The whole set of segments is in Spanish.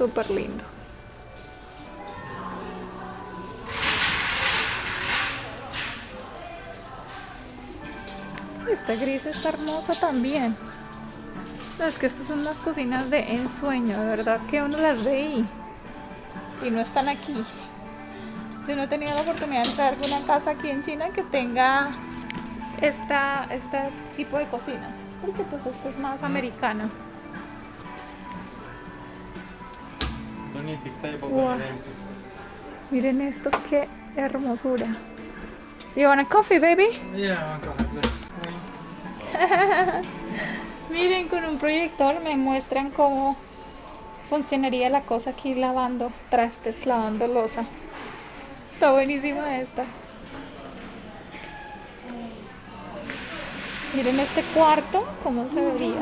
súper lindo. Esta gris está hermosa también. No, es que estas son unas cocinas de ensueño, de verdad que uno las ve y no están aquí. Yo no he tenido la oportunidad de entrar a alguna casa aquí en China que tenga este tipo de cocinas, porque pues esto es más americana. Wow. Miren esto, qué hermosura. You want a coffee, baby? Yeah, I got this. Miren, con un proyector me muestran cómo funcionaría la cosa aquí lavando trastes, lavando loza. Está buenísima esta. Miren este cuarto, cómo se vería.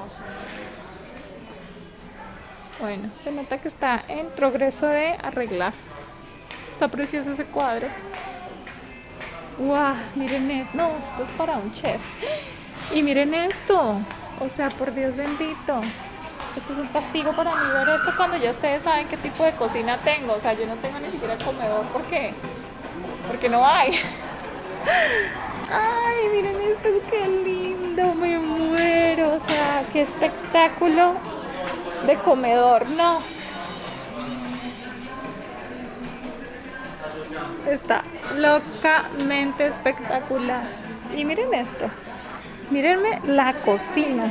Bueno, se nota que está en progreso de arreglar. Está precioso ese cuadro. ¡Wow! Miren esto. No, esto es para un chef. Y miren esto. O sea, por Dios bendito. Esto es un castigo para mí ver esto cuando ya ustedes saben qué tipo de cocina tengo. O sea, yo no tengo ni siquiera el comedor. ¿Por qué? Porque no hay. Ay, miren esto, qué lindo. Me muero. O sea, qué espectáculo de comedor. No. Está locamente espectacular. Y miren esto. Mírenme la cocina.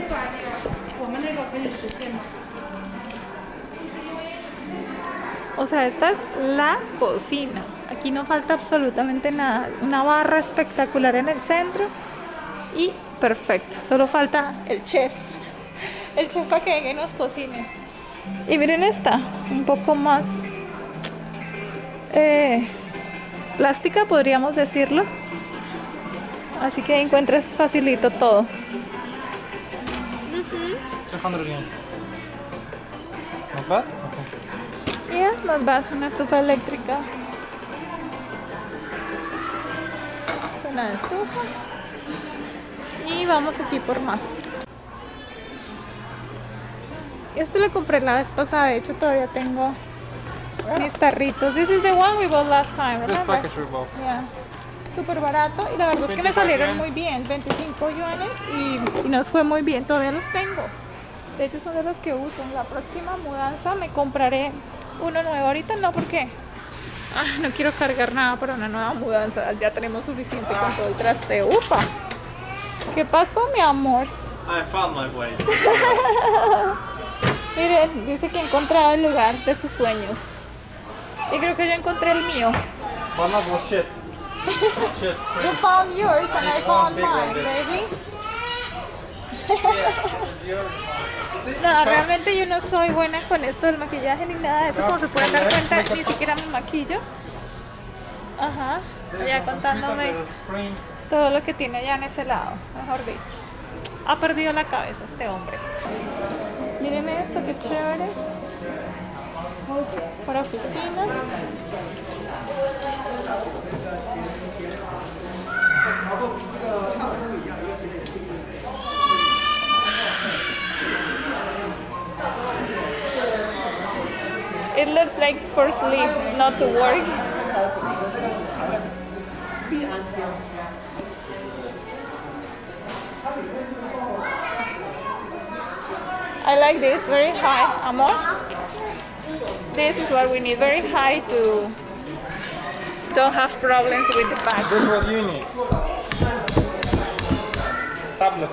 O sea, esta es la cocina. Aquí no falta absolutamente nada. Una barra espectacular en el centro. Y perfecto. Solo falta el chef. El chef para que venga y nos cocine. Y miren esta. Un poco más plástica, podríamos decirlo. Así que encuentras facilito todo. 300 yen. Not bad? Okay. Yeah, not bad. Una estufa eléctrica. Zona de estufa. Y vamos aquí por más. Este lo compré la vez pasada. De hecho, todavía tengo mis tarritos. This is the one we bought last time, This remember? package we bought. Yeah. Súper barato y la verdad es que me 25 salieron yuan. muy bien, 25 yuanes y nos fue muy bien, todavía los tengo. De hecho son de los que uso. En la próxima mudanza me compraré uno nuevo. Ahorita no, porque no quiero cargar nada para una nueva mudanza. Ya tenemos suficiente con todo el trasteo. ¡Upa! ¿Qué pasó, mi amor? I found my way. Miren, dice que he encontrado el lugar de sus sueños. Y creo que yo encontré el mío. One of was shit. Shit screen. You found yours and I found Big mine, one, this. baby. Yeah, it's yours. No, realmente yo no soy buena con esto del maquillaje ni nada de eso. Como se pueden dar cuenta, ni siquiera me maquillo. Ajá, ya contándome Screen. todo lo que tiene allá en ese lado, mejor dicho. Ha perdido la cabeza este hombre. Mírenme esto, qué chévere. Para oficinas. It looks like for sleep, not to work. I like this, very high. Amor? This is what we need, very high to don't have problems with the back. This is what you need. Tablet.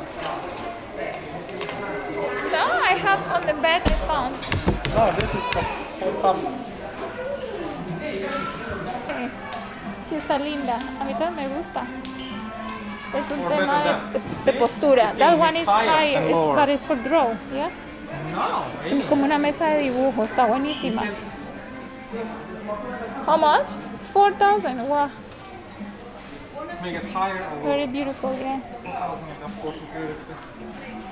No, I have on the bed I found. No, this is for tablet. Okay. Sí, está linda. A mí también me gusta. Es un Or tema better de postura. It's That in one is higher high, and lower. but it's for draw, yeah? No, Es como una mesa de dibujo, está buenísima. How much? 4,000. Wow, Make it higher or very lower. beautiful, yeah. 4,000, of course, it's very expensive.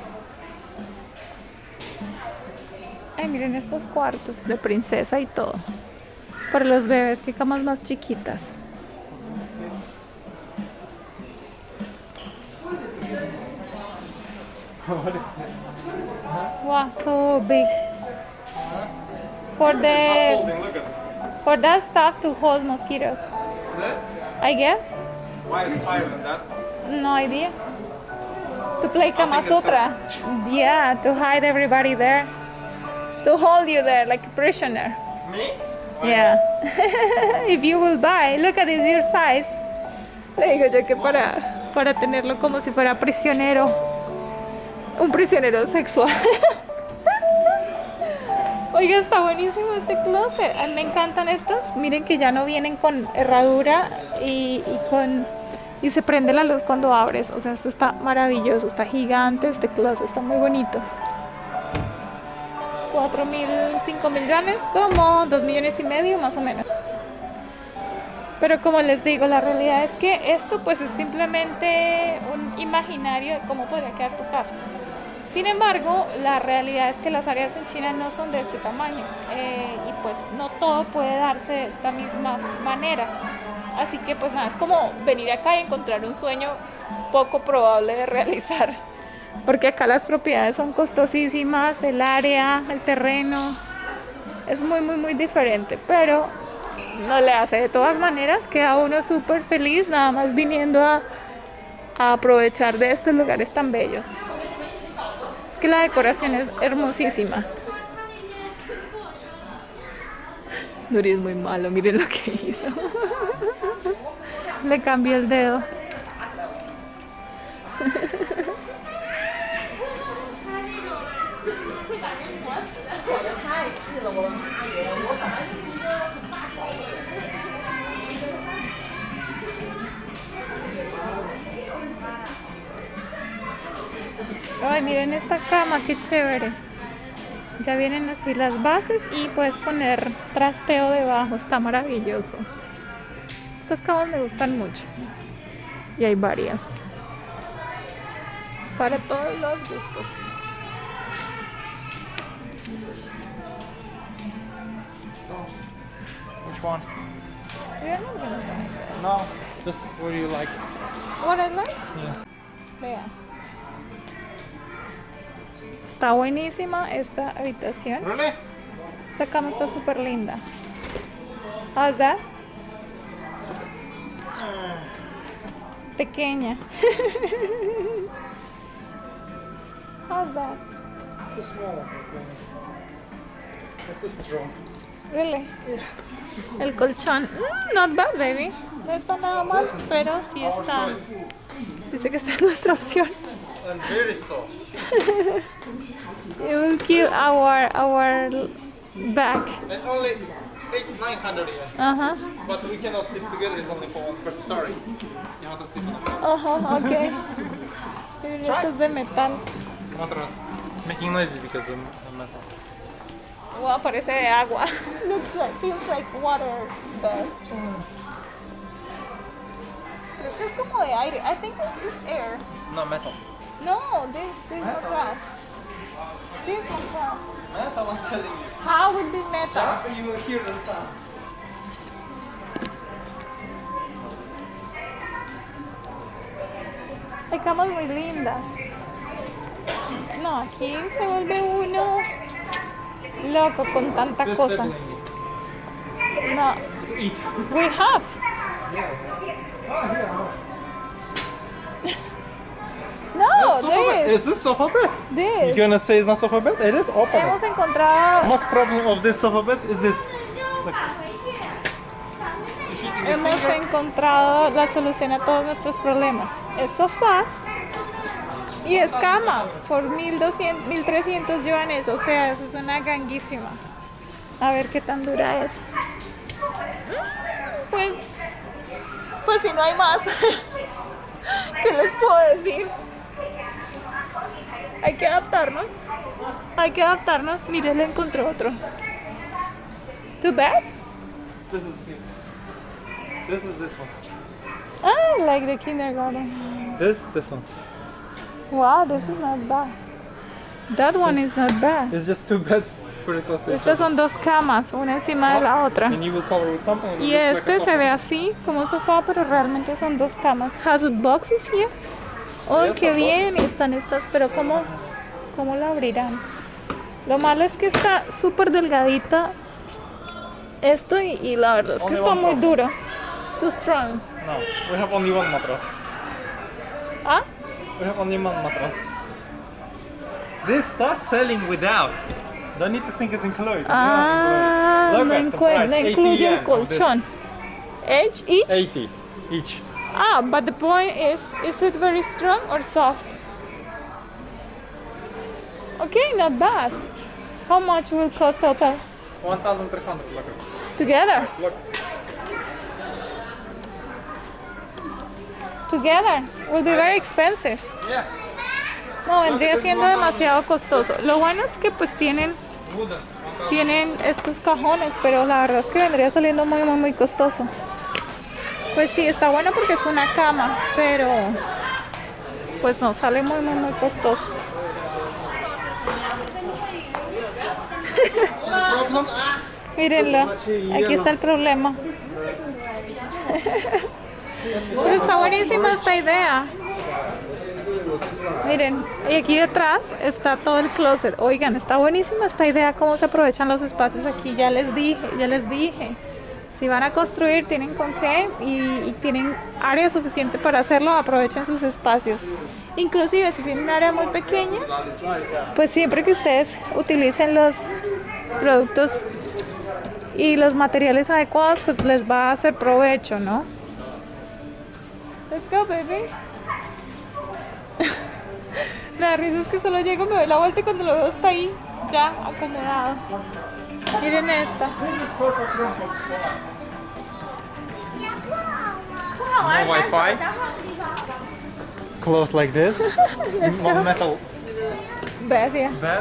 Ay, miren estos cuartos de princesa y todo. Para los bebés, qué camas más chiquitas. What is this? Wow, so big. For It's the holding, look at for that stuff to hold mosquitoes, that. I guess. Why is higher than that? No idea. To play Kama think it's Sutra. Yeah, to hide everybody there. To hold you there like a prisoner. Me? Yeah. If you will buy, look at this, your size. Le digo yo que para tenerlo como si fuera prisionero. Un prisionero sexual. Oiga, está buenísimo este closet. A mí me encantan estos. Miren que ya no vienen con herradura y se prende la luz cuando abres. O sea, esto está maravilloso, está gigante este closet, está muy bonito. 4.000, 5.000 yuanes, como 2,5 millones más o menos. Pero como les digo, la realidad es que esto pues es simplemente un imaginario de cómo podría quedar tu casa. Sin embargo, la realidad es que las áreas en China no son de este tamaño y pues no todo puede darse de esta misma manera. Así que pues nada, es como venir acá y encontrar un sueño poco probable de realizar. Porque acá las propiedades son costosísimas, el área, el terreno, es muy diferente, pero no le hace. De todas maneras, queda uno súper feliz nada más viniendo a aprovechar de estos lugares tan bellos. Es que la decoración es hermosísima. Nuri es muy malo, miren lo que hizo. Le cambió el dedo. Ay, miren esta cama, qué chévere. Ya vienen así las bases y puedes poner trasteo debajo, está maravilloso. Estas camas me gustan mucho. Y hay varias. Para todos los gustos. Which one? Yeah, no, no, no. No. This. What do you like? What I like? Yeah. Vea. Está buenísima esta habitación. Really? Esta cama está súper linda. How's that? Pequeña. How's that? Too small. Not too strong. Really? El colchón. Not bad, baby. No está nada mal, pero sí está. Dice que esta es nuestra opción. And very soft. It will kill our back. And only 900 yen. But we cannot sleep together. It's only for one person. Sorry. You have to sleep on the floor. Okay. Miren, esto es de metal. Mattress. Making noisy because of metal. Wow, parece de agua. Feels like water bed. Creo que es como de aire. I think it's air. No, metal. No, this one glass. This one glass. Metal, I'm telling you. How would be metal? You will hear the sound. Hay camas muy lindas. No, aquí se vuelve uno loco con tanta This cosa. definitely. No, Eat. we have. No, Is this sofa bed? this. You're gonna say it's not sofa bed? It is open. Hemos encontrado, Most problem of this sofa bed is this. Look. hemos encontrado la solución a todos nuestros problemas. Es sofá y es cama por 1.200, 1.300 yuanes. O sea, eso es una ganguísima. A ver qué tan dura es. Pues si no hay más, ¿qué les puedo decir? Hay que adaptarnos. Hay que adaptarnos. Mire, le encontré otro. Too bad? This is big. This is this one. Ah, like the kindergarten. This one. Wow, this is not bad. That one is not bad. It's just two beds pretty close to each Estas other. son dos camas, una encima de la otra. And you will cover with something. And it Y looks like a este se sofa. ve así, como un sofá, pero realmente son dos camas. Has boxes here? Oh, Yes, qué of bien están estas, pero ¿cómo la abrirán? Lo malo es que está súper delgadita esto y la verdad es que está muy duro. Too strong. No, we have only one mattress. ¿Ah? We have only one mattress. This stuff selling without. Don't need to think it's included. Ah, Look no, at the price, no incluye el 80 yen of this. colchón. Each? 80 each. Ah, but the point is it very strong or soft? Okay, not bad. How much will cost total? 1,300. Look. Together? Look. Together. Will be very expensive. Yeah. No, vendría siendo demasiado costoso. Lo bueno es que pues Wooden. tienen estos cajones, pero la verdad es que vendría saliendo muy costoso. Pues sí, está bueno porque es una cama, pero pues no, sale muy costoso. Mírenlo, aquí está el problema. Pero está buenísima esta idea. Miren, y aquí detrás está todo el closet. Oigan, está buenísima esta idea, cómo se aprovechan los espacios aquí. Ya les dije. Si van a construir, tienen con qué y tienen área suficiente para hacerlo, aprovechen sus espacios. Inclusive si tienen un área muy pequeña, pues siempre que ustedes utilicen los productos y los materiales adecuados, pues les va a hacer provecho, ¿no? Let's go, baby. La risa es que solo llego, me doy la vuelta y cuando lo veo está ahí, ya acomodado. Miren esta. No Wi-Fi. Close like this. One metal Bed, yeah. bed.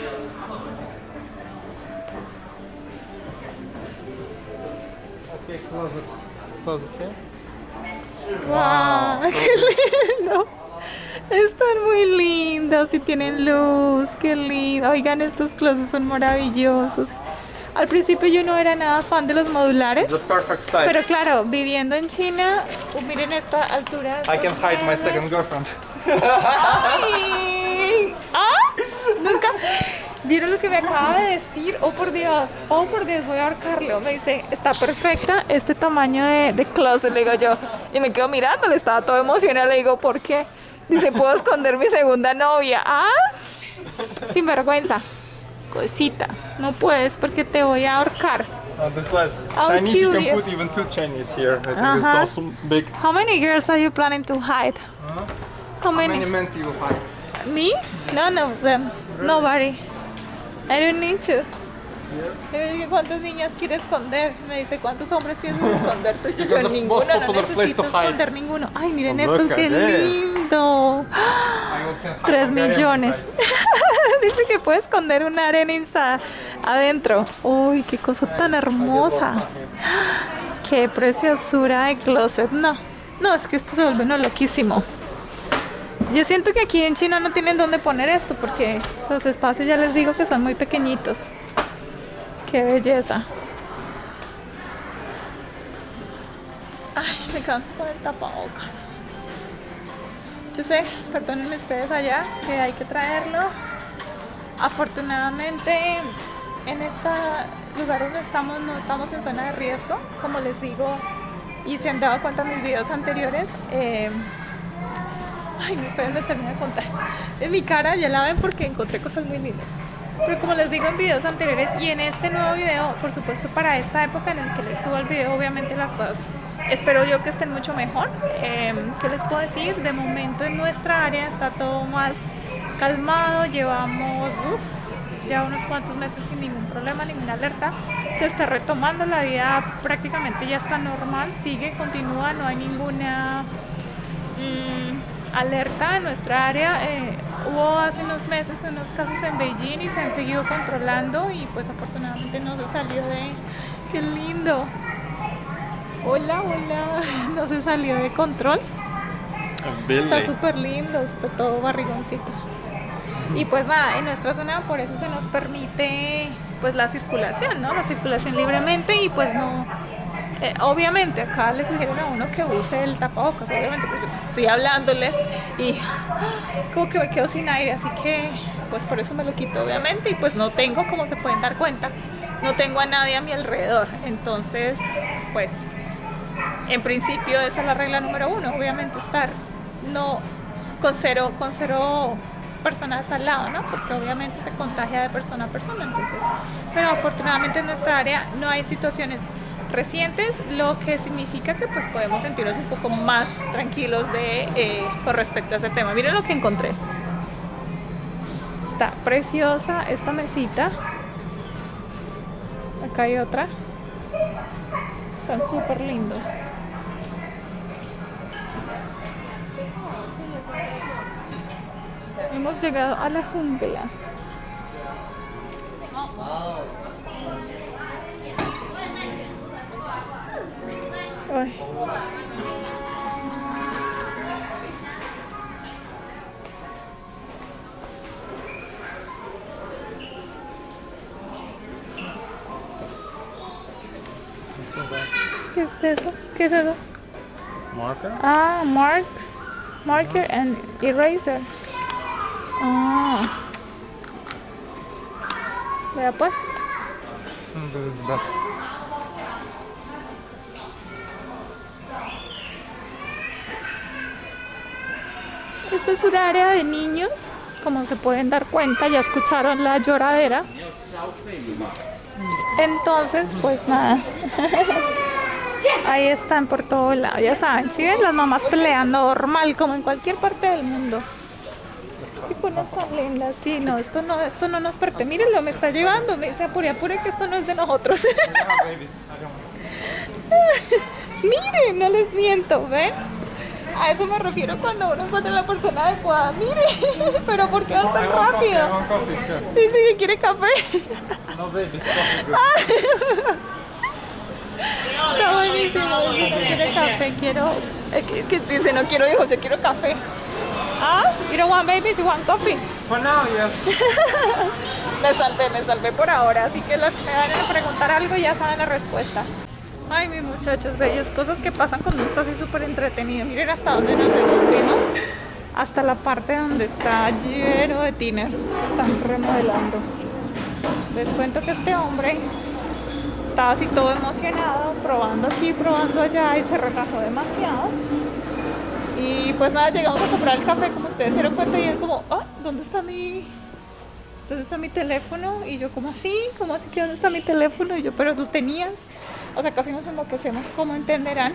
Okay, close it. Close it here. Wow, qué lindo. Están muy lindos y tienen luz, qué lindo. Oigan, estos closets son maravillosos. Al principio yo no era nada fan de los modulares, It's the perfect size. pero claro, viviendo en China, miren esta altura. I can hide my second girlfriend. Ay. ¿Ah? Nunca. ¿Vieron lo que me acaba de decir? Oh por Dios, voy a ahorcarlo. Me dice, está perfecta este tamaño de closet, le digo yo. Y me quedo mirándole, estaba todo emocionada, le digo, ¿por qué? Dice, ¿puedo esconder mi segunda novia? ¿Ah? Sin vergüenza. Cosita, no puedes porque te voy a ahorcar. This size. I'll Chinese, you kill can you. put even 2 Chinese here. I think it's also big. How many girls are you planning to hide? How How many many? men do you hide? Me? None of them. Nobody. I don't need to. Le digo, ¿cuántas niñas quiere esconder? Me dice, ¿cuántos hombres piensas esconder tú? Yo, Because the ninguno, most no popular place necesito to hide. esconder ninguno. Ay, miren Oh, esto, look qué at this. lindo. I can hide 3 Hungarian millones. inside. Dice que puede esconder una arena adentro. Uy, qué cosa tan hermosa. Qué preciosura de closet. No, es que esto se vuelve uno loquísimo. Yo siento que aquí en China no tienen dónde poner esto porque los espacios ya les digo que son muy pequeñitos. Qué belleza. Ay, me canso con el tapabocas. Yo sé, perdonen ustedes allá que hay que traerlo. Afortunadamente en este lugar donde estamos no estamos en zona de riesgo, como les digo, y se han dado cuenta en mis videos anteriores. Ay, no, esperen, les termino de contar. En mi cara ya la ven porque encontré cosas muy lindas. Pero como les digo en videos anteriores y en este nuevo video, por supuesto para esta época en el que les subo el video, obviamente las cosas espero yo que estén mucho mejor. ¿Qué les puedo decir? De momento en nuestra área está todo más calmado, llevamos ya unos cuantos meses sin ningún problema, ninguna alerta. Se está retomando, la vida prácticamente ya está normal, sigue, continúa, no hay ninguna alerta en nuestra área. Hubo hace unos meses unos casos en Beijing y se han seguido controlando y pues afortunadamente no se salió de... ¡Qué lindo! Hola, no se salió de control. Está súper lindo, está todo barrigoncito. Y pues nada, en nuestra zona por eso se nos permite pues la circulación, ¿no? La circulación libremente y pues no... obviamente acá le sugieren a uno que use el tapabocas, obviamente, porque pues estoy hablándoles y como que me quedo sin aire, así que pues por eso me lo quito obviamente y pues no tengo, como se pueden dar cuenta, no tengo a nadie a mi alrededor. Entonces, pues, en principio esa es la regla número 1, obviamente estar con cero personas al lado, ¿no? Porque obviamente se contagia de persona a persona, entonces, pero afortunadamente en nuestra área no hay situaciones recientes, lo que significa que pues podemos sentirnos un poco más tranquilos con respecto a ese tema. Miren lo que encontré. Está preciosa esta mesita. Acá hay otra. Están súper lindos. Hemos llegado a la jungla. Ay. ¿Qué es eso? ¿Qué es eso? Marker. Ah, marker and eraser. Ah. Vea pues. Esta es un área de niños, como se pueden dar cuenta, ya escucharon la lloradera. Entonces, pues nada. Ahí están por todo lado, ya saben, ¿sí ven? Las mamás pelean normal, como en cualquier parte del mundo. Y pones tan lindas, sí, no, esto no nos pertenece. Mírenlo, me está llevando, me dice apure que esto no es de nosotros. Miren, no les miento, ¿ven? A eso me refiero cuando uno encuentra a la persona adecuada. Mire, pero ¿por qué va tan rápido? Sí, sí, ¿quiere café? No, baby, coffee. Está buenísimo, quiere café, ¿qué dice? No quiero hijos, yo quiero café. Ah, you don't want babies, you want coffee. For now, yes. Me salvé por ahora, así que las que me van a preguntar algo ya saben la respuesta. Ay, mis muchachos bellos, cosas que pasan cuando uno está así súper entretenido. Miren hasta dónde nos devolvimos. Hasta la parte donde está lleno de tiner. Están remodelando. Les cuento que este hombre estaba así todo emocionado, probando aquí, probando allá y se relajó demasiado. Y pues nada, llegamos a comprar el café, como ustedes se dieron cuenta, y él como, ah, ¿dónde está mi teléfono? Y yo, ¿cómo así que dónde está mi teléfono? Y yo, pero lo tenías. O sea, casi nos enloquecemos, como entenderán.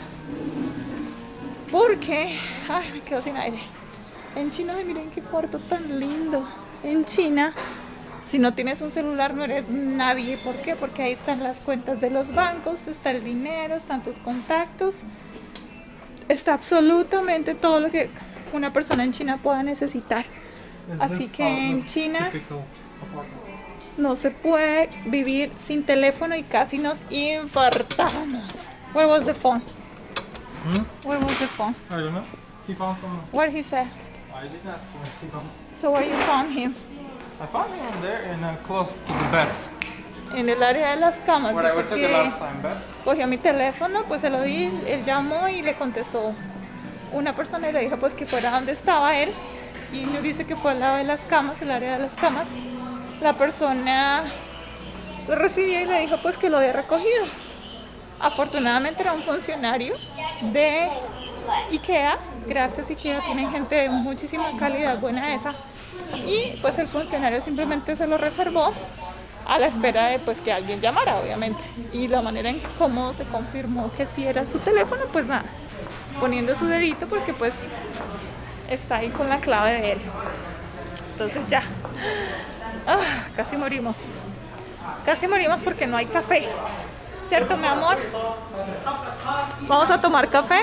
Porque, ay, me quedo sin aire. En China, miren qué cuarto tan lindo. En China, si no tienes un celular no eres nadie. ¿Por qué? Porque ahí están las cuentas de los bancos, está el dinero, están tus contactos. Está absolutamente todo lo que una persona en China pueda necesitar. Así que en China no se puede vivir sin teléfono y casi nos infartamos. Where was the phone? Where was the phone? I don't know. He found someone. Where he said? I didn't ask him. He found. So where you found him? I found him there and close to the beds. En el área de las camas. Where I went to the last time, bed. Cogió mi teléfono, pues se lo di, él llamó y le contestó una persona y le dijo pues que fuera donde estaba él. Y me dice que fue al lado de las camas, el área de las camas. La persona lo recibió y le dijo pues que lo había recogido. Afortunadamente era un funcionario de IKEA. Gracias IKEA, tienen gente de muchísima calidad, buena esa. Y pues el funcionario simplemente se lo reservó a la espera de pues que alguien llamara, obviamente. Y la manera en cómo se confirmó que sí era su teléfono, pues nada, poniendo su dedito porque pues está ahí con la clave de él. Entonces ya, casi morimos porque no hay café, ¿cierto, mi amor? ¿Vamos a tomar café?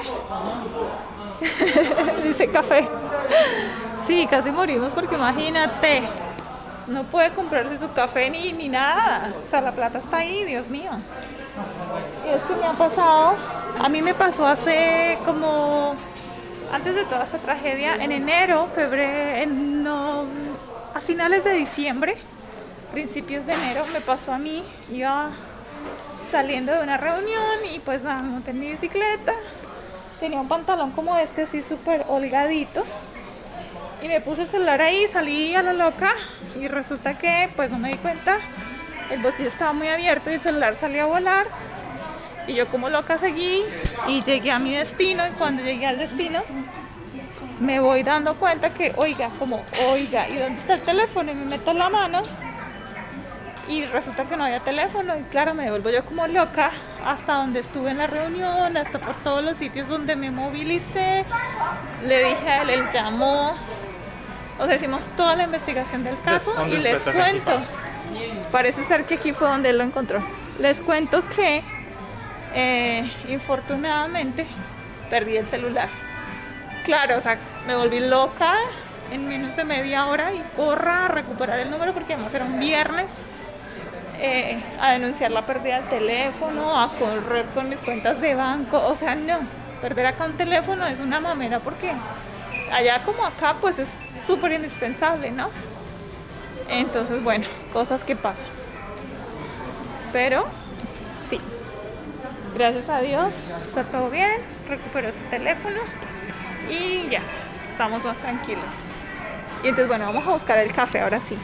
Dice café. Sí, casi morimos porque imagínate, no puede comprarse su café ni nada. O sea, la plata está ahí, Dios mío. Y es que me ha pasado, a mí me pasó hace como, antes de toda esta tragedia, en enero, febrero, a finales de diciembre, principios de enero, me pasó a mí. Iba saliendo de una reunión y pues nada, monté en mi bicicleta. Tenía un pantalón como este, así súper holgadito. Y me puse el celular ahí, salí a la loca y resulta que pues no me di cuenta. el bolsillo estaba muy abierto y el celular salió a volar. Y yo como loca seguí y llegué a mi destino. Y cuando llegué al destino me voy dando cuenta que, oiga, ¿y dónde está el teléfono? Y me meto la mano y resulta que no había teléfono. Y claro, me devuelvo yo como loca hasta donde estuve en la reunión, hasta por todos los sitios donde me movilicé. Le dije a él, él llamó. O sea, hicimos toda la investigación del caso y les cuento. Parece ser que aquí fue donde él lo encontró. Les cuento que infortunadamente perdí el celular. Claro, o sea, me volví loca en menos de media hora y corra a recuperar el número porque además era un viernes, a denunciar la pérdida del teléfono, a correr con mis cuentas de banco. O sea, no, perder acá un teléfono es una mamera porque allá como acá pues es súper indispensable, ¿no? Entonces, bueno, cosas que pasan. Pero sí, gracias a Dios está todo bien, recuperó su teléfono y ya, estamos más tranquilos. Y entonces, bueno, vamos a buscar el café ahora sí.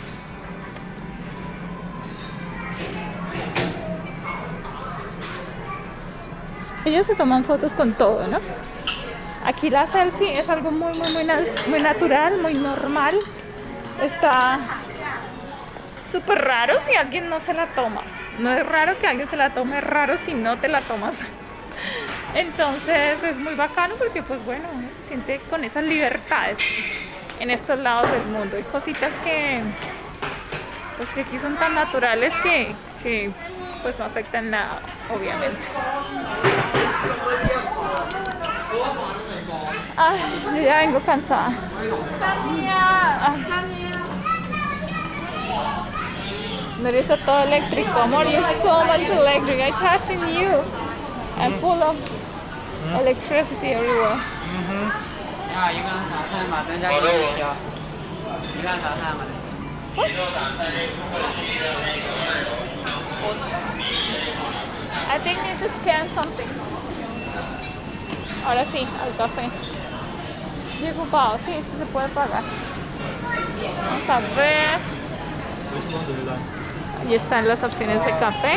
Ellos se toman fotos con todo, ¿no? Aquí la selfie es algo muy natural, muy normal. Está súper raro si alguien no se la toma. No es raro que alguien se la tome, es raro si no te la tomas. Entonces es muy bacano porque pues bueno, uno se siente con esas libertades en estos lados del mundo. Hay cositas que pues que aquí son tan naturales que pues no afectan nada, obviamente. Ay, yo ya vengo cansada. No está todo eléctrico. Amor, you're so much electric. I'm touching you. I'm full of electricity everywhere. I think need to scan something. Ahora sí, al café. Estoy ocupado, sí, sí se puede pagar. Vamos a ver. Ahí están las opciones de café.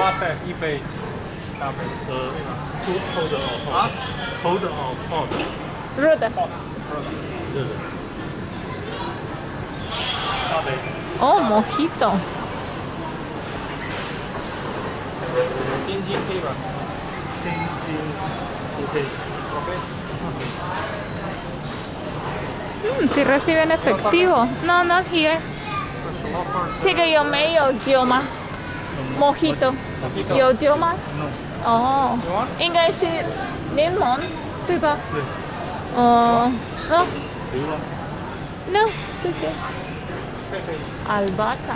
Ruta. Oh, mojito. Si reciben efectivo. No, not here. Chica, yo medio idioma. Mojito. Yo idioma. Oh. English lemon. 对吧? No. No. Albahaca.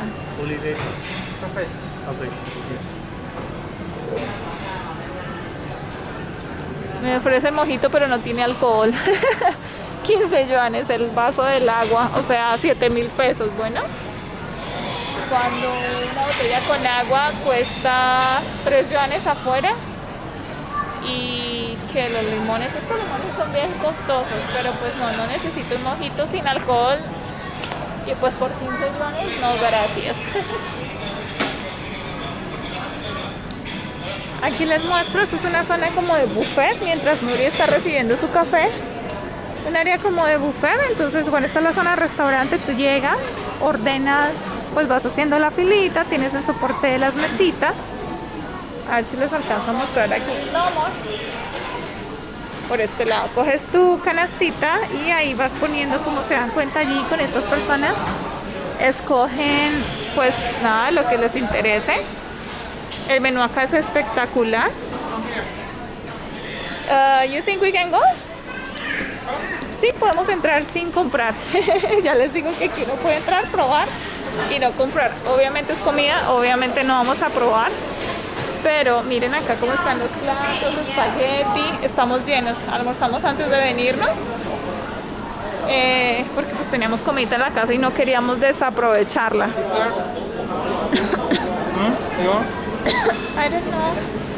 Me ofrece el mojito, pero no tiene alcohol. 15 yuanes el vaso del agua, o sea, 7.000 pesos. Bueno, cuando una botella con agua cuesta 3 yuanes afuera, y que los limones, estos limones son bien costosos, pero pues no necesito un mojito sin alcohol, y pues por 15 yuanes no, gracias. Aquí les muestro, esta es una zona como de buffet, mientras Nuri está recibiendo su café. Un área como de buffet, entonces bueno, esta es la zona de restaurante, tú llegas, ordenas, pues vas haciendo la filita, tienes el soporte de las mesitas. A ver si les alcanzo a mostrar aquí. No, amor. Por este lado, coges tu canastita y ahí vas poniendo, como se dan cuenta allí con estas personas, escogen pues nada, lo que les interese. El menú acá es espectacular. You think we can go? Sí, podemos entrar sin comprar. Ya les digo que aquí uno puede entrar, probar y no comprar. Obviamente es comida, obviamente no vamos a probar. Pero miren acá cómo están los platos, espagueti. Estamos llenos, almorzamos antes de venirnos. Porque pues teníamos comida en la casa y no queríamos desaprovecharla. I don't know.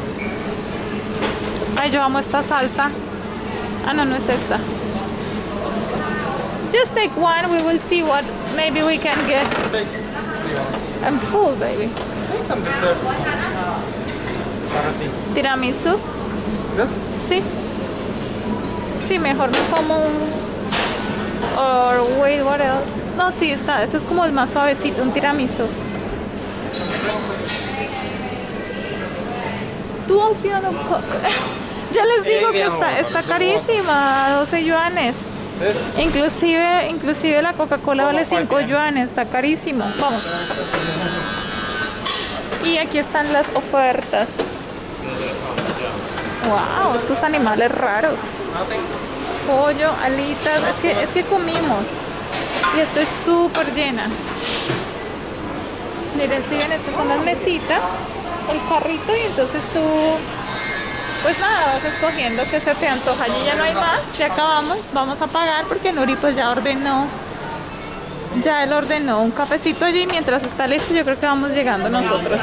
Ay, yo amo esta salsa. Ah, no, no es esta. Just take one, we will see what maybe we can get. I'm full, baby. some dessert. Tiramisú. Yes? Sí. Sí, mejor me como un... Or wait, what else? No, sí, está. Ese es como el más suavecito, un tiramisú. Tú opción un coco. Ya les digo que está carísima, 12 yuanes. Inclusive la Coca-Cola vale 5 yuanes, está carísimo. Vamos. Y aquí están las ofertas. Wow, estos animales raros. Pollo, alitas, es que comimos. Y estoy súper llena. Miren, si ven, estas son las mesitas, el carrito, y entonces tú, pues nada, vas escogiendo qué se te antoja. Allí ya no hay más, ya acabamos, vamos a pagar porque Nuri pues ya ordenó. Ya él ordenó un cafecito allí, mientras está listo yo creo que vamos llegando nosotros.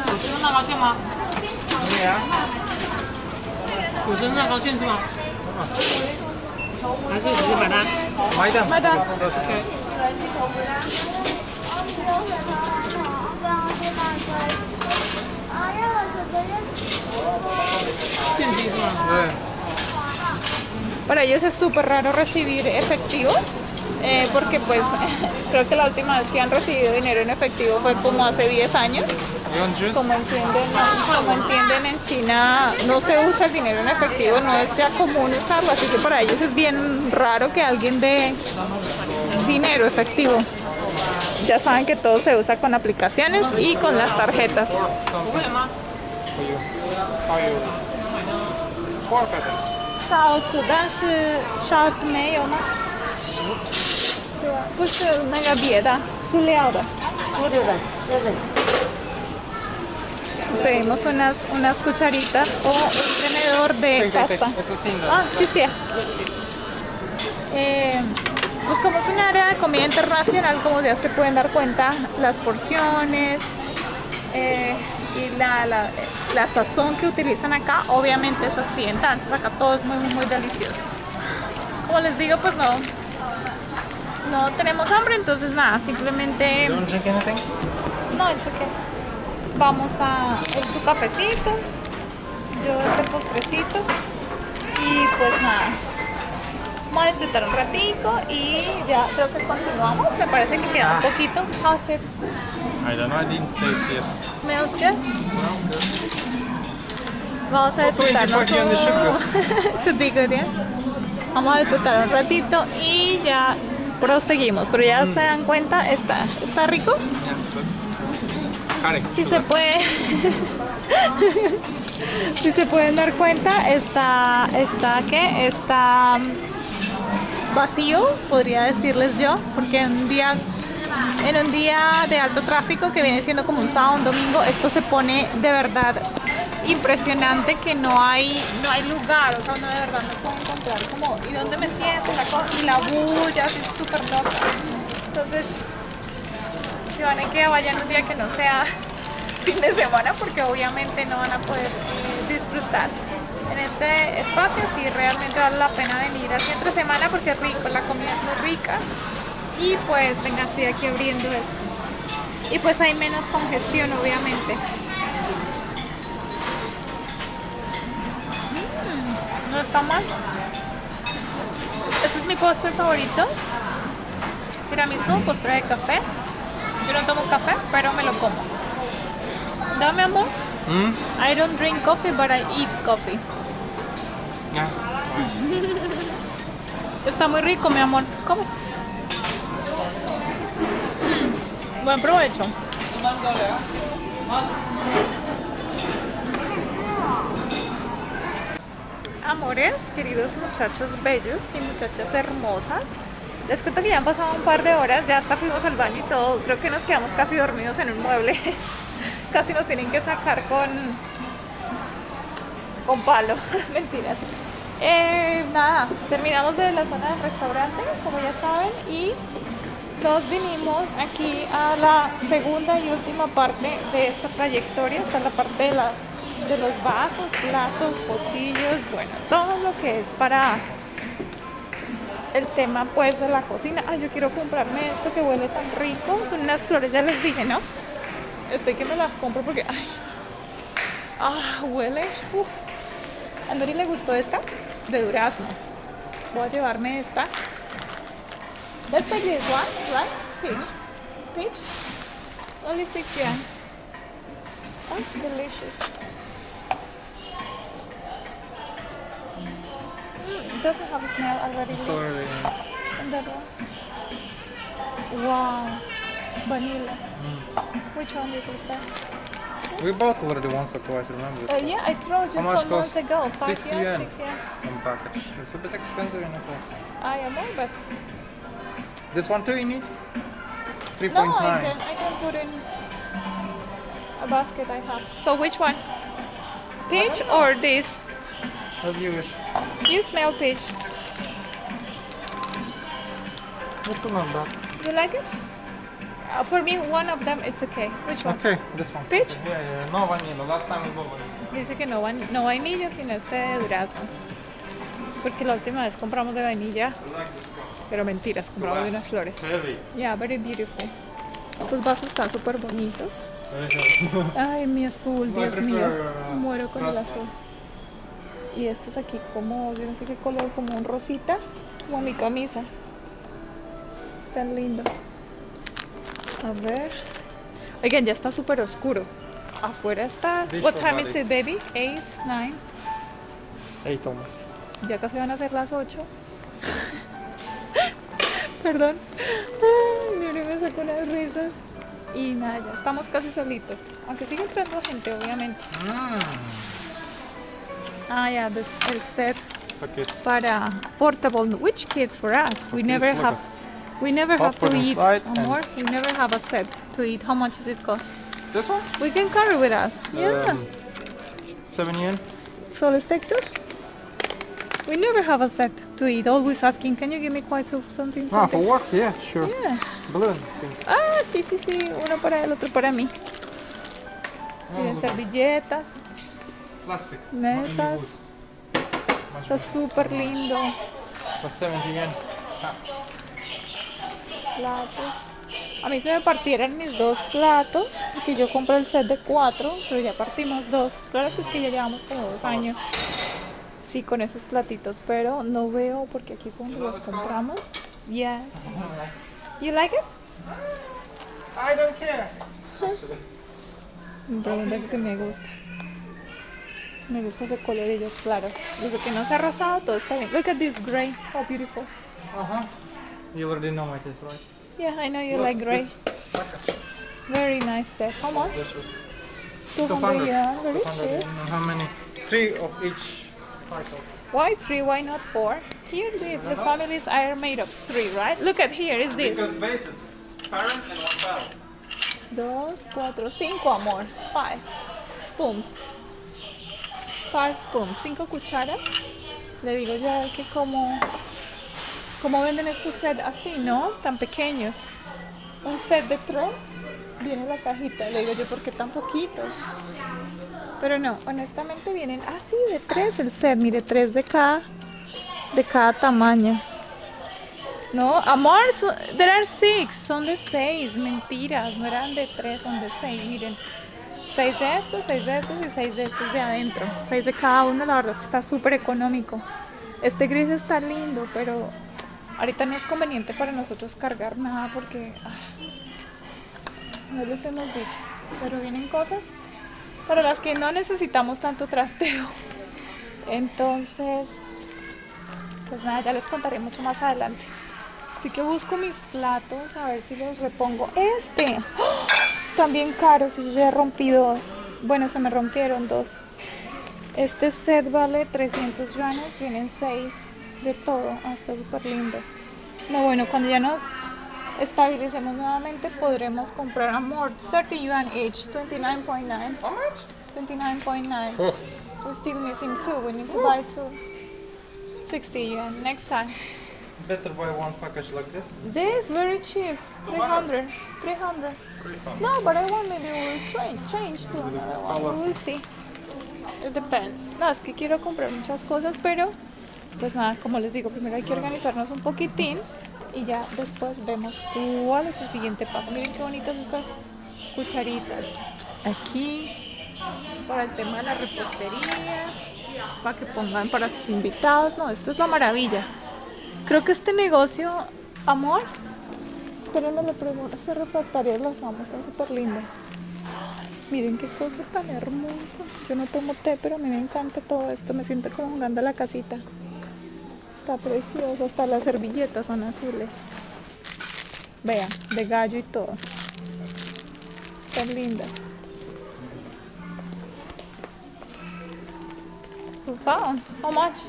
Para ellos es súper raro recibir efectivo, porque pues creo que la última vez que han recibido dinero en efectivo fue como hace 10 años. Como entienden, en China no se usa el dinero en efectivo, no es ya común usarlo, así que para ellos es bien raro que alguien dé dinero efectivo. Ya saben que todo se usa con aplicaciones y con las tarjetas. Pedimos unas cucharitas o un tenedor de pasta. Ah, sí, sí. Pues como es un área de comida internacional, como ya se pueden dar cuenta, las porciones y la sazón que utilizan acá obviamente es occidental, entonces acá todo es muy muy delicioso. Como les digo, pues no tenemos hambre, entonces nada, simplemente no, es okay. Vamos a su cafecito, yo este postrecito, y pues nada, vamos a disfrutar un ratico y ya creo que continuamos. Me parece que queda un poquito. How's it? I don't know, I didn't taste it. Smells good? Smells good. Vamos a disfrutarnos. Should be good, yeah. Vamos a disfrutar un ratito y ya proseguimos, pero ya se dan cuenta, está rico. Si se puede, si se pueden dar cuenta, está vacío, podría decirles yo, porque en un día de alto tráfico, que viene siendo como un sábado, un domingo, esto se pone de verdad impresionante, que no hay lugar, o sea, no, de verdad no puedo encontrar como, ¿y dónde me siento? Y la bulla, así súper loca. Entonces, si van a que vayan un día que no sea fin de semana, porque obviamente no van a poder disfrutar en este espacio. Sí, realmente vale la pena venir así entre semana porque es rico, la comida es muy rica, y pues venga, estoy aquí abriendo esto y pues hay menos congestión obviamente. No está mal. Ese es mi postre favorito, tiramisú, postre de café. Yo no tomo café, pero me lo como. Dame, amor. I don't drink coffee, but I eat coffee. Yeah. Está muy rico, mi amor. Come. Buen provecho. Amores, queridos muchachos bellos y muchachas hermosas, les cuento que ya han pasado un par de horas, ya hasta fuimos al baño y todo. Creo que nos quedamos casi dormidos en un mueble. Casi nos tienen que sacar con palo. Mentiras. Nada, terminamos de la zona del restaurante, como ya saben, y nos vinimos aquí a la segunda y última parte de esta trayectoria. Está la parte de los vasos, platos, pocillos, bueno, todo lo que es para el tema pues de la cocina. Yo quiero comprarme esto que huele tan rico, son unas flores, ya les dije, ¿no? estoy que me las compro porque... Ay, huele. Uf. A Nori le gustó esta de durazno. Voy a llevarme esta. Let's take this one, right? Peach. Peach. Only 6 yuan. Oh, delicious. It doesn't have a smell already. Sorry. And that one. Wow. Vanilla. Which one did you say? We bought already once or twice, remember this? Yeah, I told you some months ago. 6 yuan. 6 yuan. One package. It's a bit expensive in a way. I am more, but This one too you need? 3.9. no, I can put in a basket I have. So which one? Peach or this? As you wish. You smell peach. This one not bad. You like it? For me, one of them it's okay. Which one? Okay, this one. Peach? Okay. Yeah. No vanilla. Last time we bought vanilla. Dice que no, no vainilla, sino este de durazno. Porque la última vez compramos de vainilla, pero mentiras, compramos de unas flores. Heavy. Yeah, very beautiful. Estos vasos están súper bonitos. Ay, mi azul, Dios mío. Muero con el azul. Y estos aquí como, yo no sé qué color, como un rosita, como mi camisa. Están lindos. A ver. Oigan, ya está súper oscuro. Afuera está... What time is it, baby? 8, 9. 8 almost. Ya casi van a ser las 8. Perdón. Ay, mi me sacó unas risas. Y nada, ya estamos casi solitos. Aunque sigue entrando gente, obviamente. Ah, yeah, el set For kids. para portable. Which kids for us? We never kids, have. We never have Pop to eat inside more. We never have a set to eat. How much does it cost? This one? We can carry with us. Yeah. 7 yen. So let's take 2. We never have a set to eat. Always asking, can you give me quite something? Ah, for work? Yeah, sure. Yeah. Balloon. Pink. Ah, sí, sí, sí. Uno para él, otro para mí. Tienen servilletas, Plastic. mesas. Está súper lindo. For 70 yen. Platos. A mí se me partieron mis 2 platos, porque yo compré el set de 4, pero ya partimos 2. Claro que es que ya llevamos como 2 años. Sí, con esos platitos, pero no veo porque aquí cuando los compramos. Yes. You like it? I don't care. Me pregunta que si me gusta. Me gusta ese colorillo, claro. Desde que no se ha rosado, todo está bien. Look at this gray. How beautiful. You already know my taste, right? Yeah, I know you like gray. Very nice set. How much? 200 yuan. Very cheap. How many? 3 of each title. Why 3? Why not 4? Here the families are made of 3, right? Look at here, is this? Because bases, parents and 1 child. 2, 4, 5, amor. 5 spoons. 5 spoons. 5 cucharas. Le digo yo a él que como venden estos sets así, ¿no? Tan pequeños. Un set de 3 viene la cajita. Le digo yo, ¿por qué tan poquitos? Pero no, honestamente vienen así de 3 el set. Mire, 3 de cada tamaño. No, amor, there are 6. Son de 6. Mentiras, no eran de 3, son de 6. Miren, 6 de estos, 6 de estos y 6 de estos de adentro. 6 de cada uno, la verdad es que está súper económico. Este gris está lindo, pero ahorita no es conveniente para nosotros cargar nada porque no les hemos dicho. Pero vienen cosas para las que no necesitamos tanto trasteo. Entonces, pues nada, ya les contaré mucho más adelante. Estoy que busco mis platos a ver si los repongo. ¡Oh! Están bien caros y yo ya rompí 2. Bueno, se me rompieron 2. Este set vale 300 yuanes, vienen 6 de todo. Está súper lindo. No, bueno, cuando ya nos estabilicemos nuevamente podremos comprar, amor, 30 yuan each, 29.9. How much? 29.9. Oh. We're still missing 2. We need to buy 2. 60 yuan next time. Better buy 1 package like this. This very cheap. 300. 300. No, but I want maybe we'll change to another one. We'll see. It depends. No, es que quiero comprar muchas cosas, pero pues nada, como les digo, primero hay que organizarnos un poquitín y ya después vemos cuál es el siguiente paso. Miren qué bonitas estas cucharitas. Aquí, para el tema de la repostería, para que pongan para sus invitados. No, esto es la maravilla. Creo que este negocio, amor, espérenme, le pregunto, este refractario las amo, son súper lindas. Miren qué cosa tan hermosa. Yo no tomo té, pero a mí me encanta todo esto. Me siento como jugando a la casita. Está precioso, hasta las servilletas son azules. Vean, de gallo y todo. Están lindas. Found. How much?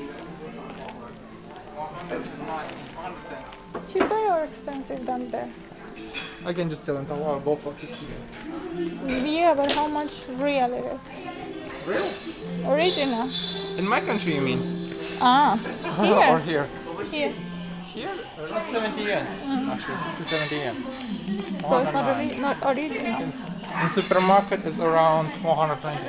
Cheaper or expensive than there? I can just tell them, wow, both of 60. Yeah, but how much real it is? Real? Original. In my country, you mean? Ah, Or here. here? Here. Here? That's 70 yen. Actually, 60, 70 yen. So it's not really not original. In supermarket, it's around 120.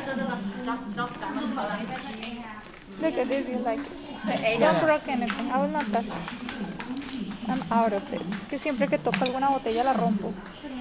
Look at this, you like it. Don't broke anything. I will not touch it. I'm out of this. Que siempre que toco alguna botella la rompo.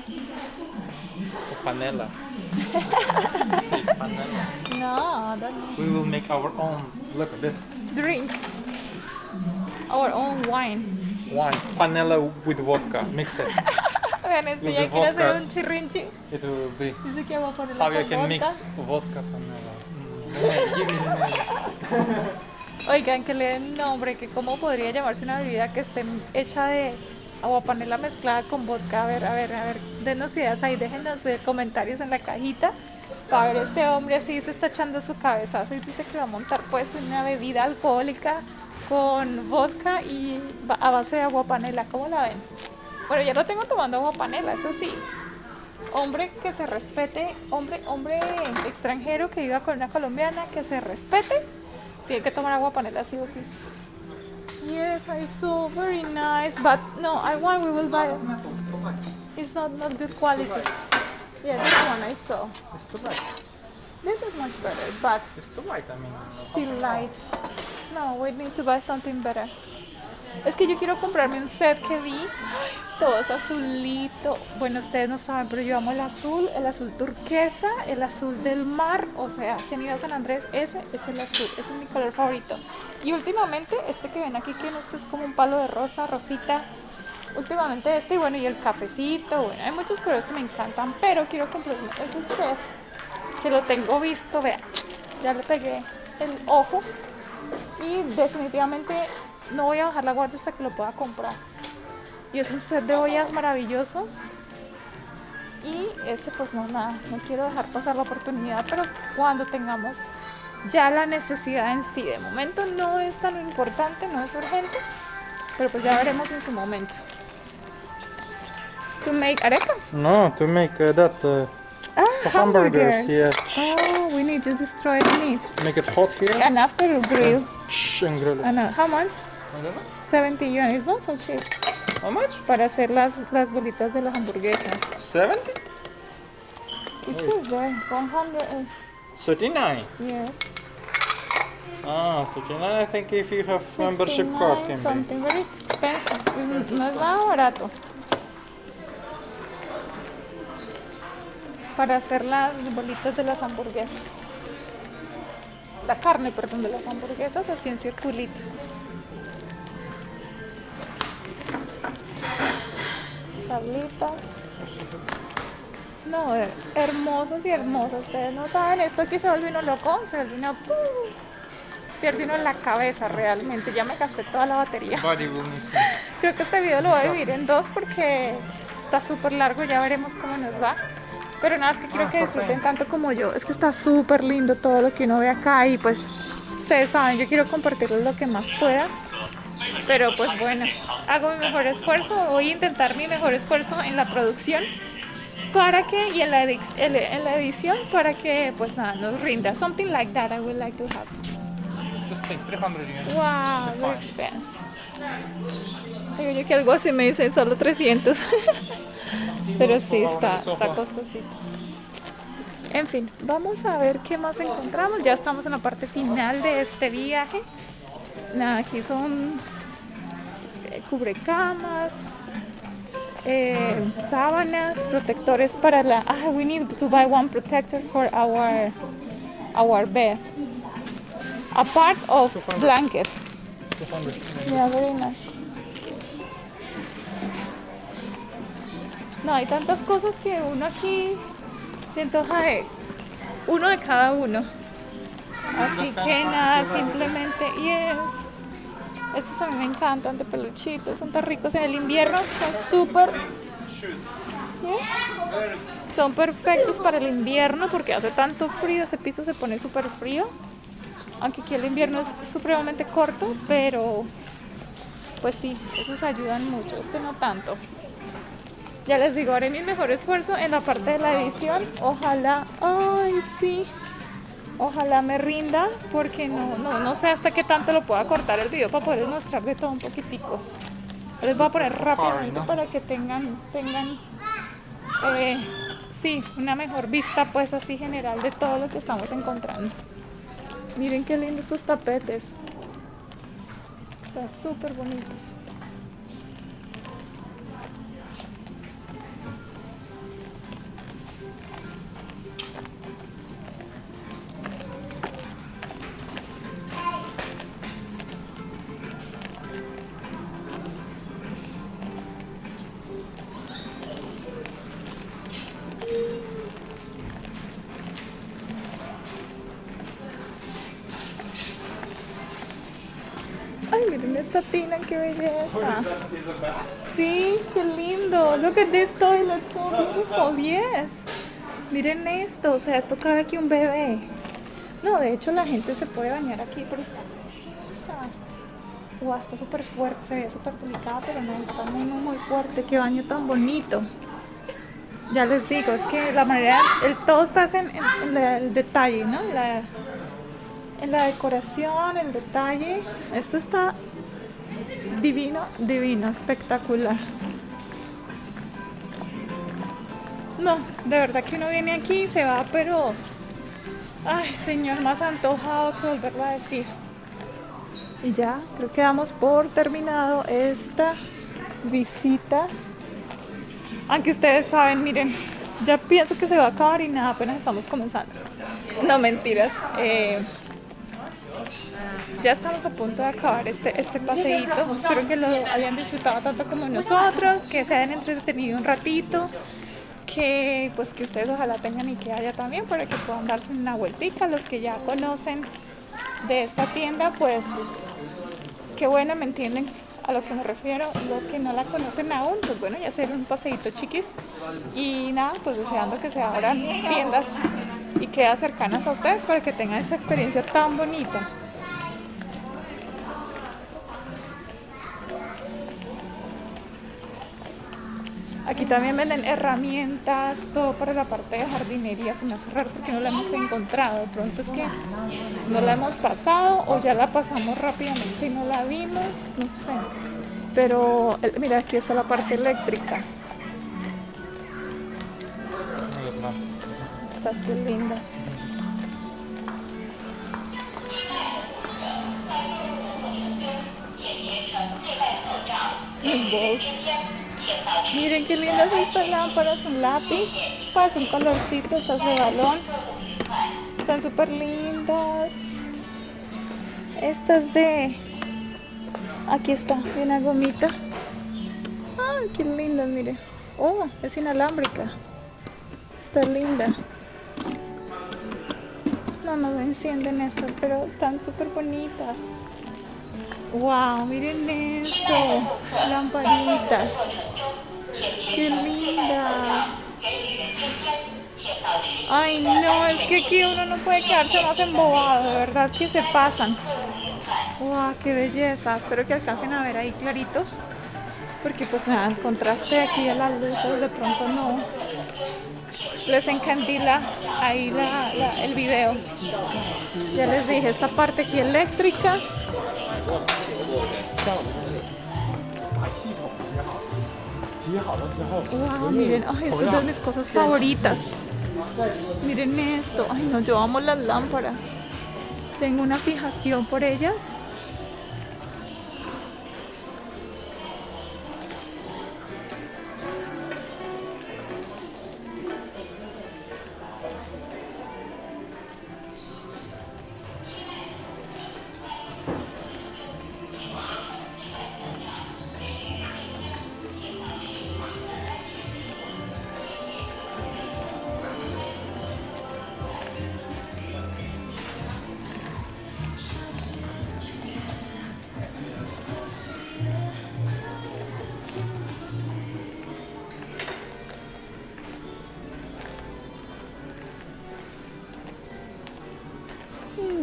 Panela. Sí, panela. No, that's We will make our own. Look at this. drink. Our own wine. Wine. Panela with vodka. Mix it. Vean, este With ya the quiere hacer vodka. un chirrinchi. It will be. Dice que va a poner How you con can vodka. mix vodka panela. Give me the name. Oigan, que le den nombre, que cómo podría llamarse una bebida que esté hecha de agua panela mezclada con vodka. A ver, denos ideas ahí, déjenos comentarios en la cajita. Para ver, este hombre así se está echando su cabezazo y dice que va a montar pues una bebida alcohólica con vodka y a base de agua panela. ¿Cómo la ven? Bueno, ya lo tengo tomando agua panela, eso sí. Hombre que se respete, hombre extranjero que viva con una colombiana que se respete, tiene que tomar agua panela sí o sí. Yes, I saw, very nice, but no, I want, we will buy it. It's not good quality. Yeah, this one I saw. It's too light. This is much better, but It's too light, I mean. still light. No, we need to buy something better. Es que yo quiero comprarme un set que vi, todo es azulito. Bueno, ustedes no saben, pero yo amo el azul turquesa, el azul del mar. O sea, si han ido a San Andrés, ese es el azul, ese es mi color favorito. Y últimamente, este que ven aquí, que no sé, es como un palo de rosa, rosita. Últimamente este, y bueno, y el cafecito, bueno, hay muchos colores que me encantan, pero quiero comprarme ese set, que lo tengo visto, vean, ya le pegué el ojo, y definitivamente no voy a bajar la guardia hasta que lo pueda comprar. Y es un set de ollas maravilloso, y ese pues no, nada, no quiero dejar pasar la oportunidad, pero cuando tengamos ya la necesidad en sí, de momento no es tan importante, no es urgente, pero pues ya veremos en su momento. To make arepas? No, to make hamburgers. yeah. Oh, we need to destroy the meat. Make it hot here. And after grill. And grill it. How much? I don't know. 70 yuan. It's not so cheap. How much? Para hacer las bolitas de las hamburguesas. 70? It says there, 100. 39. Yes. Ah, 39 I think if you have membership card can be. Something very expensive. No es nada barato. Para hacer las bolitas de las hamburguesas. La carne, perdón, de las hamburguesas así en circulito. Tablitas. No, hermosos y hermosas. Ustedes no saben, esto aquí se vuelve uno loco, se vuelve uno... pierde uno la cabeza realmente. Ya me gasté toda la batería. Creo que este video lo voy a dividir en dos porque está súper largo, ya veremos cómo nos va. Pero nada, es que quiero que disfruten tanto como yo. Es que está súper lindo todo lo que uno ve acá y pues ustedes saben, yo quiero compartirles lo que más pueda. Pero pues bueno, hago mi mejor esfuerzo, voy a intentar mi mejor esfuerzo en la producción para que, y en la edición para que pues nada, nos rinda. Something like that I would like to have. Just think, 300 yen. Wow, very expensive. Digo yo que algo así me dicen solo 300. Pero sí, está costosito. En fin, vamos a ver qué más encontramos. Ya estamos en la parte final de este viaje. Nada, aquí son cubrecamas, sábanas, protectores para la... we need to buy one protector for our bed. A part of blanket. 200. Yeah, very nice. No, hay tantas cosas que uno aquí siento uno de cada uno. Así que nada, simplemente estos a mí me encantan de peluchitos, son tan ricos en el invierno, son súper... Son perfectos para el invierno porque hace tanto frío, ese piso se pone súper frío. Aunque aquí el invierno es supremamente corto, pero pues sí, esos ayudan mucho, este no tanto. Ya les digo, haré mi mejor esfuerzo en la parte de la edición. Ojalá, ay sí, ojalá me rinda porque no sé hasta qué tanto lo pueda cortar el video para poder mostrar de todo un poquitico. Les voy a poner rápidamente para que tengan sí, una mejor vista pues así general de todo lo que estamos encontrando. Miren qué lindos estos tapetes. Están súper bonitos. Ay, miren esta tina, qué belleza. Sí, qué lindo. Look at this toilet, so beautiful, yes. Miren esto, o sea, esto cabe aquí un bebé. No, de hecho la gente se puede bañar aquí, pero está preciosa. Wow, está súper fuerte, se ve súper delicada, pero no, está muy fuerte. Qué baño tan bonito. Ya les digo, es que la manera, todo está en el detalle, ¿no? En la decoración, el detalle. Esto está divino, espectacular. No, de verdad que uno viene aquí y se va, pero... Ay, señor, más antojado que volverlo a decir. Y ya, creo que damos por terminado esta visita. Aunque ustedes saben, miren, ya pienso que se va a acabar y nada, apenas estamos comenzando. No, mentiras. Ya estamos a punto de acabar este paseíto. Espero que lo hayan disfrutado tanto como nosotros, que se hayan entretenido un ratito, que pues que ustedes ojalá tengan y que haya también para que puedan darse una vueltica. Los que ya conocen de esta tienda, pues qué bueno, me entienden a lo que me refiero. Los que no la conocen aún, pues bueno, ya hacer un paseíto chiquis. Y nada, pues deseando que se abran tiendas y queden cercanas a ustedes para que tengan esa experiencia tan bonita. Aquí también venden herramientas, todo para la parte de jardinería. Se me hace raro porque no la hemos encontrado. De pronto es que no la hemos pasado o ya la pasamos rápidamente y no la vimos, no sé. Pero mira, aquí está la parte eléctrica. Está muy linda. Miren qué lindas estas lámparas, un lápiz, pues un colorcito, estas de balón, están súper lindas. Estas de, aquí está, de una gomita. Ah, qué lindas, miren. Oh, es inalámbrica, está linda. No me encienden estas, pero están súper bonitas. Wow, miren esto, lamparitas, qué linda. Ay no, es que aquí uno no puede quedarse más embobado, de verdad que se pasan. Wow, qué belleza, espero que alcancen a ver ahí clarito, porque pues nada, el contraste aquí de las luces de pronto no les encandila ahí el video. Ya les dije, esta parte aquí eléctrica. Wow, miren, ay, esta es de mis cosas favoritas. Miren esto, ay no, yo amo las lámparas. Tengo una fijación por ellas.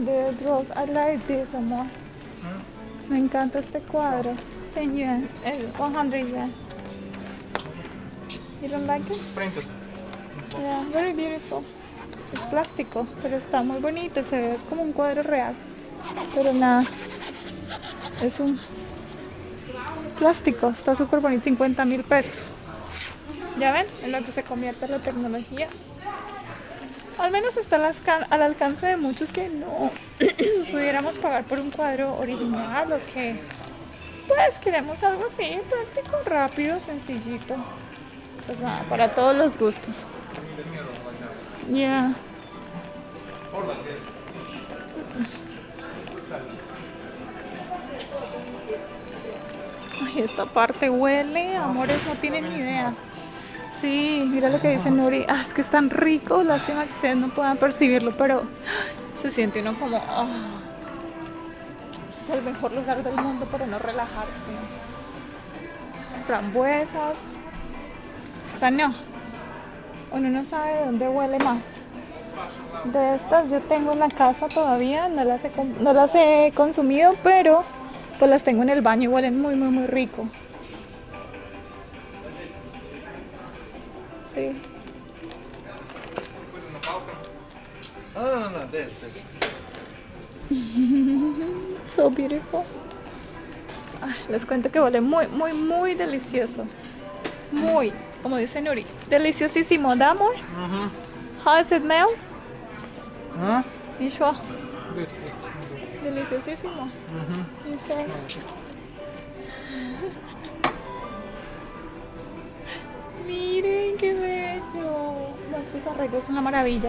the draws. I like this, amor. Me encanta este cuadro. 10 yuan, 100 yuan. You don't like it? It's printed. Yeah, very beautiful. Es plástico, pero está muy bonito. Se ve como un cuadro real. Pero nada, es un plástico. Está súper bonito. 50,000 pesos. ¿Ya ven? En lo que se convierte la tecnología. Al menos está al alcance de muchos que no pudiéramos pagar por un cuadro original o que pues queremos algo así, práctico, rápido, sencillito. Pues nada, para todos los gustos. Yeah. Ay, esta parte huele, amores, no tienen ni idea. Sí, mira lo que dice Nuri. Es que es tan rico, lástima que ustedes no puedan percibirlo, pero se siente uno como... es el mejor lugar del mundo para no relajarse. Frambuesas. O sea, no. Uno no sabe dónde huele más. De estas yo tengo en la casa todavía, no las he consumido, pero pues las tengo en el baño y huelen muy, muy, muy rico. Sí. No, this. So beautiful. Les cuento que huele muy, muy, muy delicioso. Muy, como dice Nuri, deliciosísimo, ¿da, amor? How does it smell? You sure? Good. Deliciosísimo. Insane. Miren qué bello. Estos arreglos son una maravilla.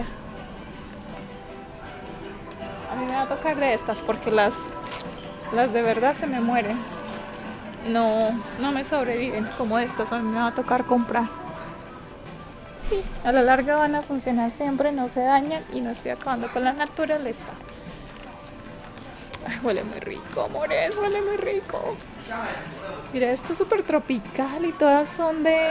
A mí me va a tocar de estas porque las de verdad se me mueren. No me sobreviven como estas. A mí me va a tocar comprar. Sí, a la larga van a funcionar siempre, no se dañan y no estoy acabando con la naturaleza. Ay, huele muy rico, amores, huele muy rico. Mira, esto es súper tropical y todas son de...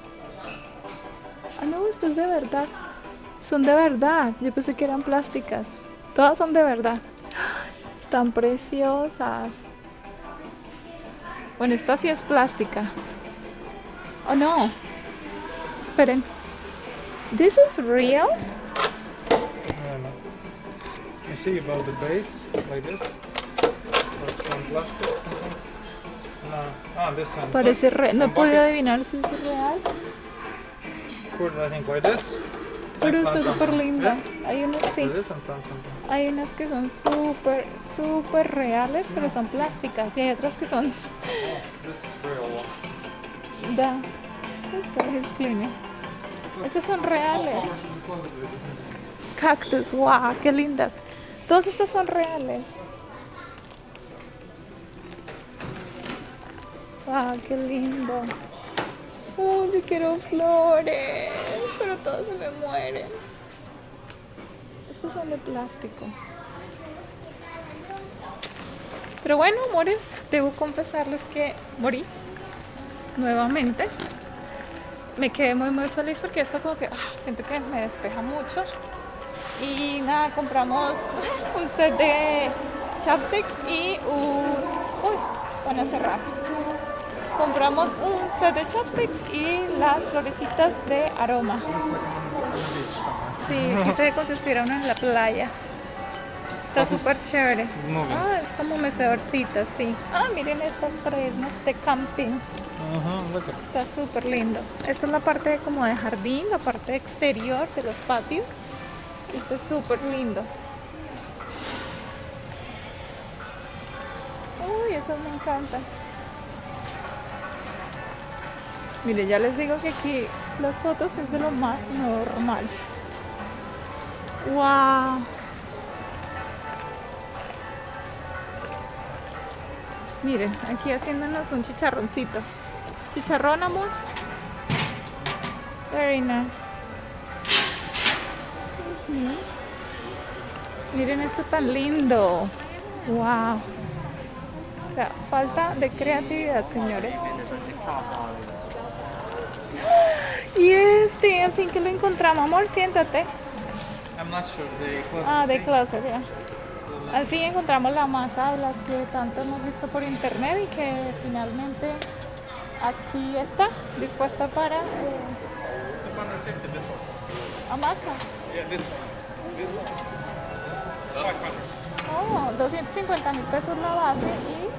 no, esto es de verdad. Son de verdad. Yo pensé que eran plásticas. Todas son de verdad. Están preciosas. Bueno, esta sí es plástica. Oh no. Esperen. This is real? No. You see about the base, like this? That's some plastic. No. This one. Parece real. No he podido adivinar si es real. I think like this. Pero está súper linda. Hay unas sí. This and plant something. Hay unas que son súper reales, pero son plásticas. Y hay otras que son... This is real one. Da. Esta es cleaner. Estas son reales. Cactus, wow, qué lindas. Todas estas son reales. Wow, qué lindo. Yo quiero flores, pero todas se me mueren. Estos son de plástico. Pero bueno, amores, debo confesarles que morí nuevamente. Me quedé muy, muy feliz porque esto como que siento que me despeja mucho. Y nada, compramos un set de chopsticks y van a cerrar. Compramos un set de chopsticks y las florecitas de aroma. Sí, aquí se ve como si estuviera uno en la playa. Está súper chévere. Es como mecedorcita, sí. Miren estas fresnas de camping. Está súper lindo. Esta es la parte como de jardín, la parte exterior de los patios. Está súper lindo. Uy, eso me encanta. Mire, ya les digo que aquí las fotos es de lo más normal. ¡Wow! Miren, aquí haciéndonos un chicharroncito. ¿Chicharrón, amor? Very nice. Miren esto tan lindo. ¡Wow! O sea, falta de creatividad, señores. Y al fin que lo encontramos, amor, siéntate. I'm not sure. The closet, yeah. Al fin encontramos la hamaca de las que tanto hemos visto por internet y que finalmente aquí está, dispuesta para 250 this one. hamaca. Yeah, this one. 500. 250.000 pesos la base y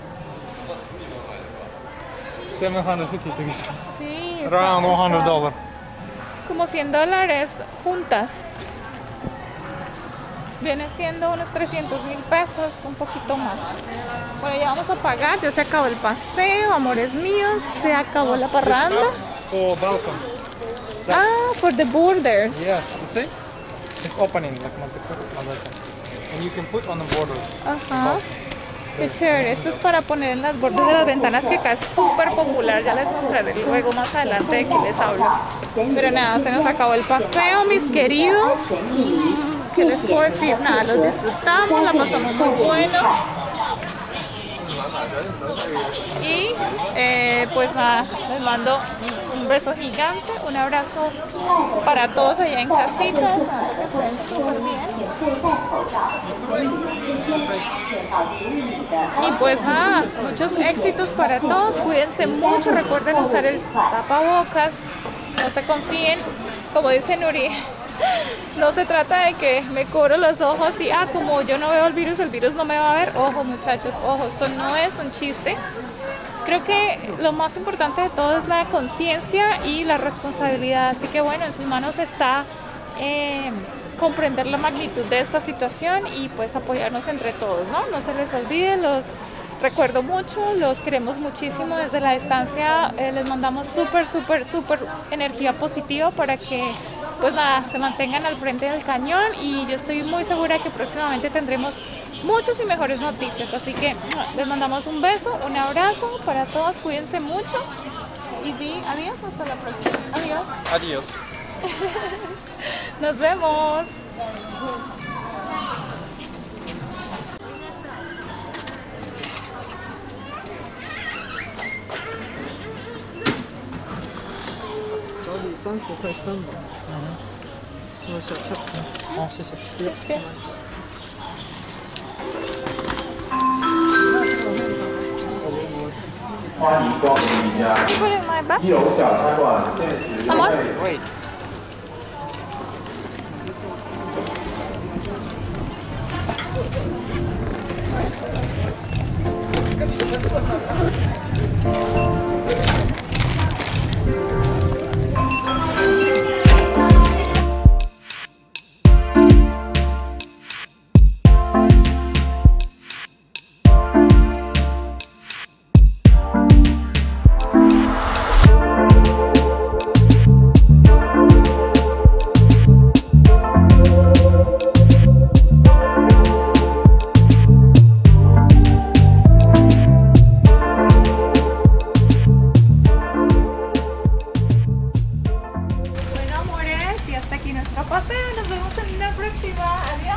750 to get. sí, Around $100. como $100 juntas. Viene siendo unos 300.000 pesos, un poquito más. Bueno, ya vamos a pagar, ya se acabó el paseo, amores míos, se acabó la parranda. For balcony. For the borders. Yes, you see? It's opening like balcony. And you can put on the borders. Ajá. Qué chévere, esto es para poner en las bordes de las ventanas, que acá es súper popular, ya les mostraré luego más adelante de qué les hablo. Pero nada, se nos acabó el paseo, mis queridos. ¿Qué les puedo decir? Nada, los disfrutamos, la pasamos muy bueno. Y pues nada, les mando un beso gigante, un abrazo para todos allá en casita, que estén súper bien. Y pues nada, muchos éxitos para todos, cuídense mucho, recuerden usar el tapabocas, no se confíen, como dice Nuri, no se trata de que me cubro los ojos y como yo no veo el virus no me va a ver. Ojo muchachos, ojo, esto no es un chiste. Creo que lo más importante de todo es la conciencia y la responsabilidad, así que bueno, en sus manos está comprender la magnitud de esta situación y pues apoyarnos entre todos, ¿no? No se les olvide, los recuerdo mucho, los queremos muchísimo desde la distancia, les mandamos súper energía positiva para que pues nada, se mantengan al frente del cañón y yo estoy muy segura que próximamente tendremos muchas y mejores noticias, así que les mandamos un beso, un abrazo para todos, cuídense mucho y adiós, hasta la próxima, adiós. Adiós. Nos vemos. $30块我小票。好，谢谢。 谢谢。 欢迎光临宜家一楼小餐馆限时优惠。 Bueno, amores, y hasta aquí nuestro paseo. Nos vemos en una próxima. Adiós.